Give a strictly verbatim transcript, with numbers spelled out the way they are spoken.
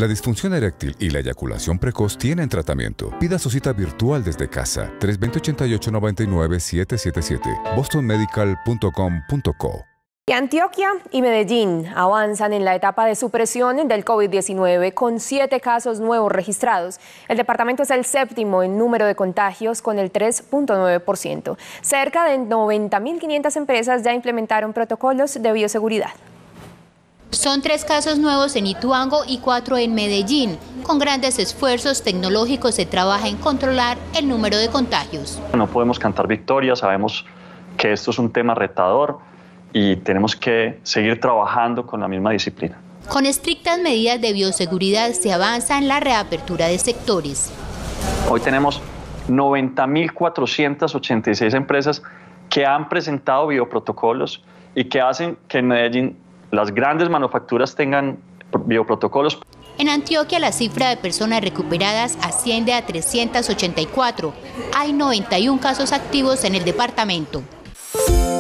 La disfunción eréctil y la eyaculación precoz tienen tratamiento. Pida su cita virtual desde casa. tres dos cero, ocho ocho nueve nueve, siete siete siete. boston medical punto com punto co. Antioquia y Medellín avanzan en la etapa de supresión del COVID diecinueve con siete casos nuevos registrados. El departamento es el séptimo en número de contagios con el tres punto nueve por ciento. Cerca de noventa mil quinientas empresas ya implementaron protocolos de bioseguridad. Son tres casos nuevos en Ituango y cuatro en Medellín. Con grandes esfuerzos tecnológicos se trabaja en controlar el número de contagios. No podemos cantar victoria, sabemos que esto es un tema retador y tenemos que seguir trabajando con la misma disciplina. Con estrictas medidas de bioseguridad se avanza en la reapertura de sectores. Hoy tenemos noventa mil cuatrocientas ochenta y seis empresas que han presentado bioprotocolos y que hacen que en Medellín las grandes manufacturas tengan bioprotocolos. En Antioquia la cifra de personas recuperadas asciende a trescientos ochenta y cuatro. Hay noventa y un casos activos en el departamento.